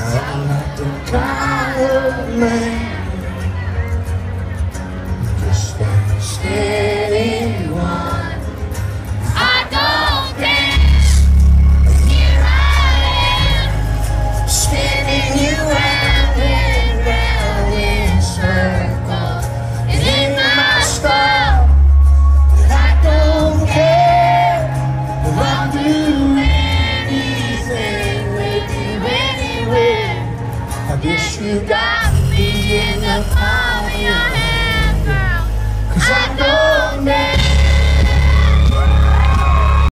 I'm not the kind of man just stay steady one. I don't care. Here I am, Spinning you round and round in circles. It ain't my style, but I don't care. I'll do anything with you anywhere. I guess you got me in the palm of your hand.